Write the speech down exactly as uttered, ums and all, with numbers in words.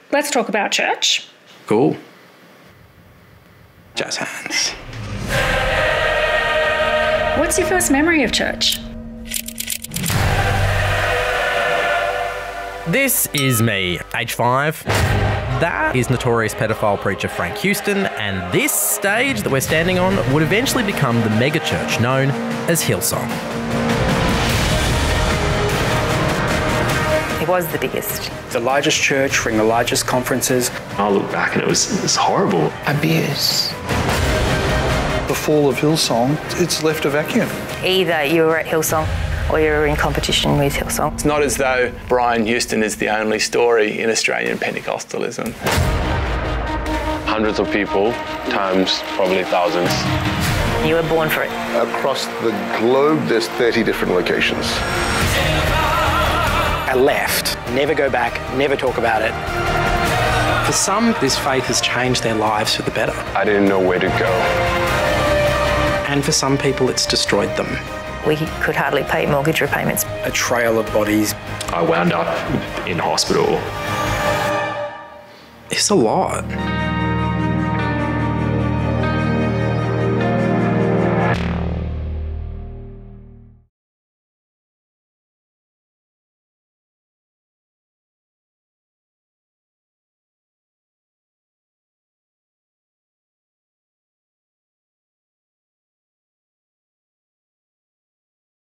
Let's talk about church. Cool. Jazz hands. What's your first memory of church? This is me, age five. That is notorious pedophile preacher Frank Houston, and this stage that we're standing on would eventually become the megachurch known as Hillsong. It was the biggest. The largest church, ring the largest conferences. I look back and it was, it was horrible. Abuse. The fall of Hillsong, it's left a vacuum. Either you were at Hillsong or you were in competition with Hillsong. It's not as though Brian Houston is the only story in Australian Pentecostalism. Hundreds of people, times probably thousands. You were born for it. Across the globe, there's thirty different locations. I left. Never go back, never talk about it. For some, this faith has changed their lives for the better. I didn't know where to go. And for some people, it's destroyed them. We could hardly pay mortgage repayments. A trail of bodies. I wound up in hospital. It's a lot.